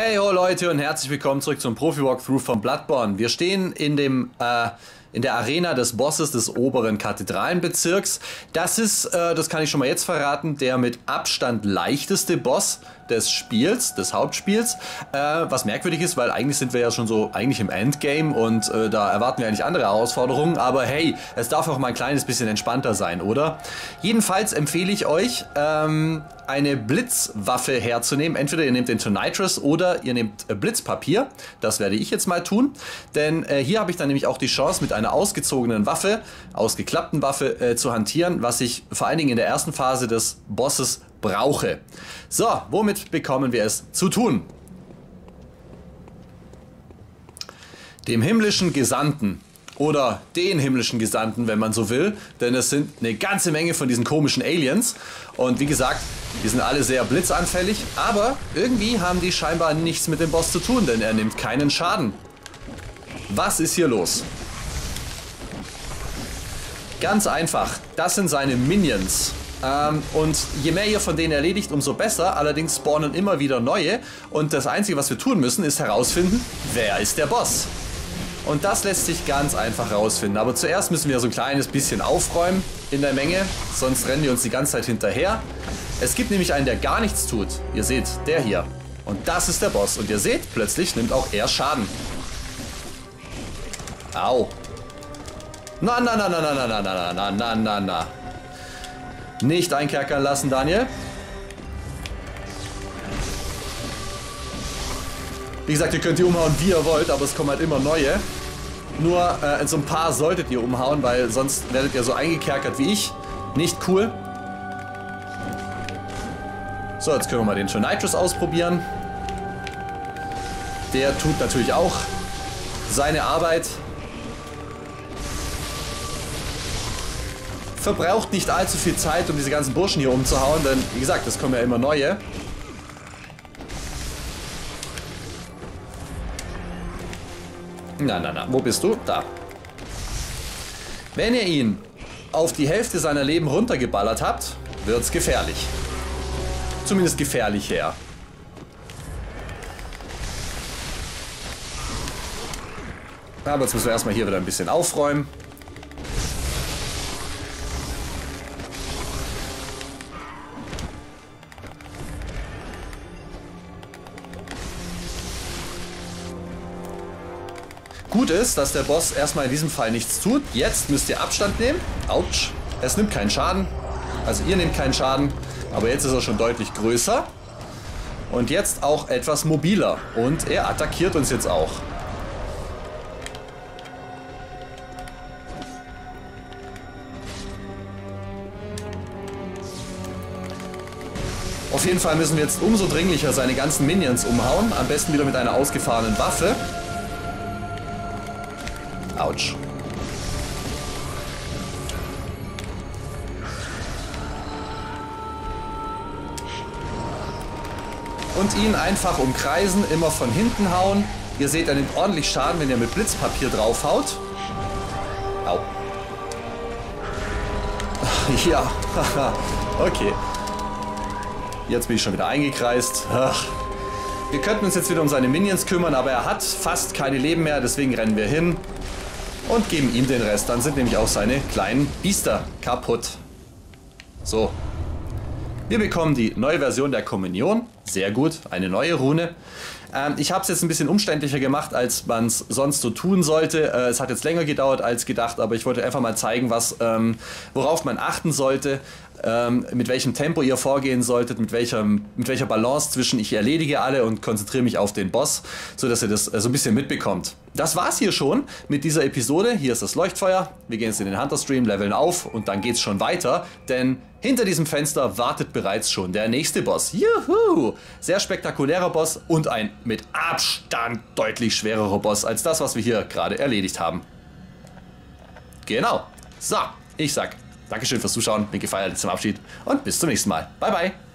Hey ho Leute und herzlich willkommen zurück zum Profi-Walkthrough von Bloodborne. Wir stehen in der Arena des Bosses des oberen Kathedralenbezirks. Das ist, das kann ich schon mal jetzt verraten, der mit Abstand leichteste Boss des Spiels, des Hauptspiels. Was merkwürdig ist, weil eigentlich sind wir ja schon so eigentlich im Endgame und da erwarten wir eigentlich andere Herausforderungen. Aber hey, es darf auch mal ein kleines bisschen entspannter sein, oder? Jedenfalls empfehle ich euch, eine Blitzwaffe herzunehmen. Entweder ihr nehmt den Tonitrus oder ihr nehmt Blitzpapier. Das werde ich jetzt mal tun. Denn hier habe ich dann nämlich auch die Chance, mit einer ausgezogenen Waffe, ausgeklappten Waffe zu hantieren, was ich vor allen Dingen in der ersten Phase des Bosses brauche. So, womit bekommen wir es zu tun? Dem himmlischen Gesandten. Oder den himmlischen Gesandten, wenn man so will. Denn es sind eine ganze Menge von diesen komischen Aliens. Und wie gesagt, die sind alle sehr blitzanfällig. Aber irgendwie haben die scheinbar nichts mit dem Boss zu tun, denn er nimmt keinen Schaden. Was ist hier los? Ganz einfach, das sind seine Minions. Und je mehr ihr von denen erledigt, umso besser. Allerdings spawnen immer wieder neue. Und das Einzige, was wir tun müssen, ist herausfinden, wer ist der Boss. Und das lässt sich ganz einfach rausfinden. Aber zuerst müssen wir so ein kleines bisschen aufräumen in der Menge. Sonst rennen die uns die ganze Zeit hinterher. Es gibt nämlich einen, der gar nichts tut. Ihr seht, der hier. Und das ist der Boss. Und ihr seht, plötzlich nimmt auch er Schaden. Au. Na, na, na, na, na, na, na, na, na, na, na, na. Nicht einkerkern lassen, Daniel. Wie gesagt, ihr könnt die umhauen, wie ihr wollt, aber es kommen halt immer neue. Nur so ein paar solltet ihr umhauen, weil sonst werdet ihr so eingekerkert wie ich. Nicht cool. So, jetzt können wir mal den Tonitrus ausprobieren. Der tut natürlich auch seine Arbeit. Verbraucht nicht allzu viel Zeit, um diese ganzen Burschen hier umzuhauen, denn wie gesagt, es kommen ja immer neue. Na, na, na, wo bist du? Da. Wenn ihr ihn auf die Hälfte seiner Leben runtergeballert habt, wird's gefährlich. Zumindest gefährlich her. Aber jetzt müssen wir erstmal hier wieder ein bisschen aufräumen. Gut ist, dass der Boss erstmal in diesem Fall nichts tut. Jetzt müsst ihr Abstand nehmen. Autsch. Es nimmt keinen Schaden. Also ihr nehmt keinen Schaden. Aber jetzt ist er schon deutlich größer. Und jetzt auch etwas mobiler. Und er attackiert uns jetzt auch. Auf jeden Fall müssen wir jetzt umso dringlicher seine ganzen Minions umhauen. Am besten wieder mit einer ausgefahrenen Waffe. Autsch. Und ihn einfach umkreisen, immer von hinten hauen. Ihr seht, er nimmt ordentlich Schaden, wenn ihr mit Blitzpapier draufhaut. Au. Ja, okay. Jetzt bin ich schon wieder eingekreist. Ach. Wir könnten uns jetzt wieder um seine Minions kümmern, aber er hat fast keine Leben mehr, deswegen rennen wir hin. Und geben ihm den Rest. Dann sind nämlich auch seine kleinen Biester kaputt. So. Wir bekommen die neue Version der Kommunion. Sehr gut. Eine neue Rune. Ich habe es jetzt ein bisschen umständlicher gemacht, als man es sonst so tun sollte. Es hat jetzt länger gedauert als gedacht, aber ich wollte einfach mal zeigen, worauf man achten sollte. Mit welchem Tempo ihr vorgehen solltet, mit welcher Balance zwischen ich erledige alle und konzentriere mich auf den Boss, sodass ihr das so ein bisschen mitbekommt. Das war's hier schon mit dieser Episode. Hier ist das Leuchtfeuer. Wir gehen jetzt in den Hunter Stream, leveln auf und dann geht's schon weiter, denn hinter diesem Fenster wartet bereits schon der nächste Boss. Juhu! Sehr spektakulärer Boss und ein mit Abstand deutlich schwererer Boss als das, was wir hier gerade erledigt haben. Genau. So, ich sag Dankeschön fürs Zuschauen, bin gefeiert zum Abschied und bis zum nächsten Mal. Bye, bye.